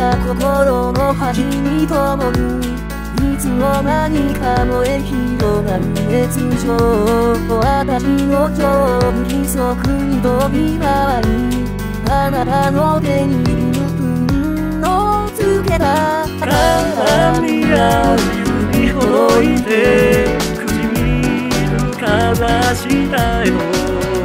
た心の端に灯るいつの間にか燃え広がる熱情私の上部規則に飛び回りあなたの手に運のつけた鏡や指ほどいて唇かざした絵も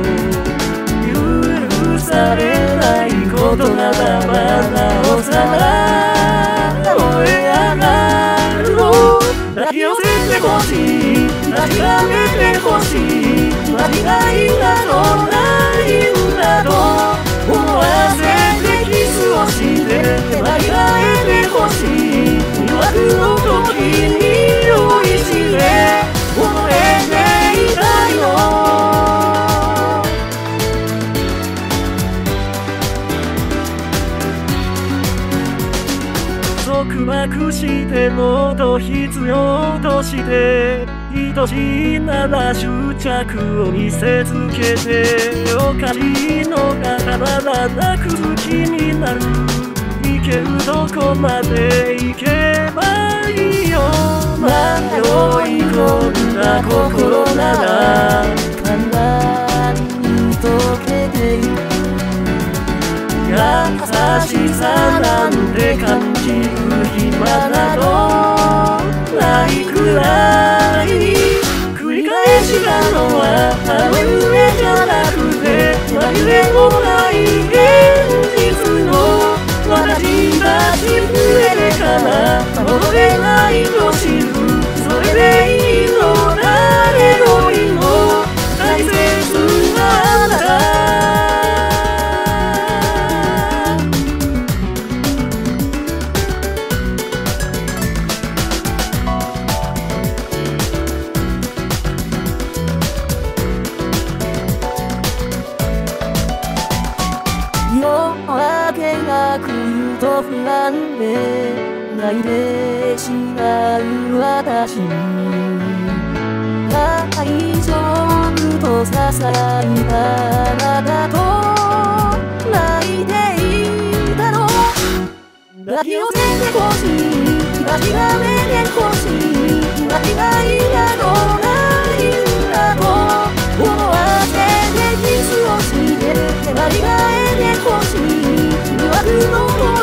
許されないことならばなおさら燃え上がるの抱き寄せてほしい抱き上げてほしい間違いなどないんだと思わせてキスをして間違えてほしい魅惑の時に酔いしれ溺れていたいの束縛してもっと必要として愛しいなら執着を見せつけておかしいのがたまらなく好きになる行けるどこまで行けばいいよ迷い込んだ心なら簡単に溶けてゆく優しさなんて感じる暇などないくらい繰り返したのは夢じゃなくて紛れもない現実の私たち触れてから戻れないと知るそれでいいの誰よりも大切なあなた夜明けが来ると不安で泣いてしまう私に大丈夫とささやいたあなたと泣いていたの抱き寄せてほしい抱きがめてほしい間違いなどないんだと思わせてキスをして間違えてほしい魅惑の